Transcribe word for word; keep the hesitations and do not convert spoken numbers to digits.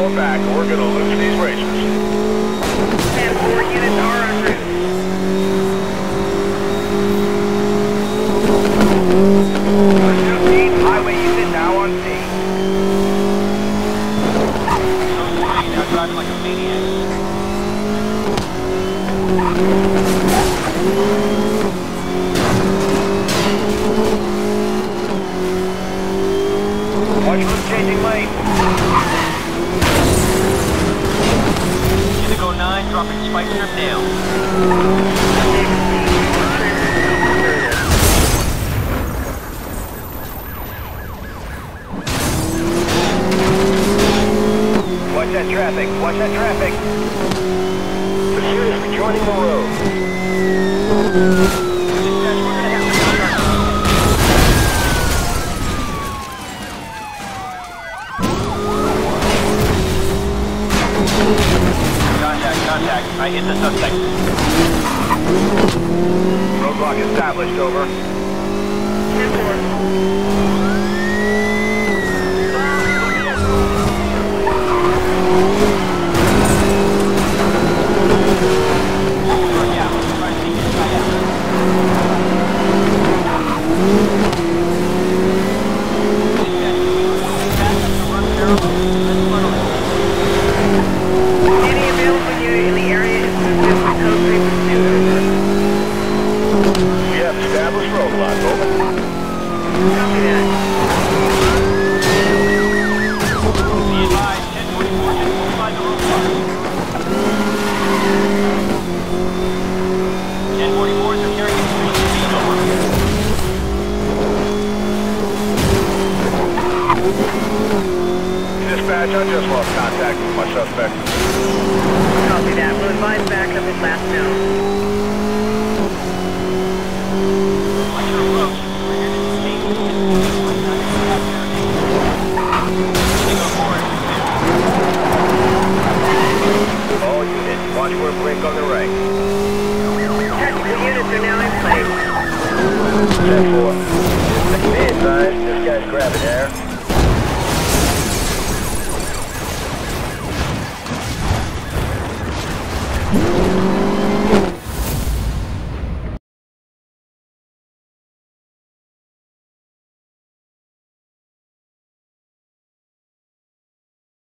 four back, or we're gonna lose these races. ten four units are en route. fifteen highway unit now on scene. Now driving like a maniac. Watch for changing lane. Indigo nine dropping spike strip down. Watch that traffic, watch that traffic. Pursuit is rejoining the road. Contact, contact. I hit the suspect. Roadblock established, over. ten four. Any available unit in the area is moved with code three pursuit. We have established roadblock, over. Copy that. Be advised, ten forty-four just inside the roadblock. ten forty-fours are carrying increased speed, over. Dispatch, I just lost contact with my suspect. Copy that. We'll advise backup at last known. Watch your approach. We're here to detain you. Indigo four is clear. All units, watch for a break on the right. Technical units are now in place. ten four. Be advised, this guy's grabbing air.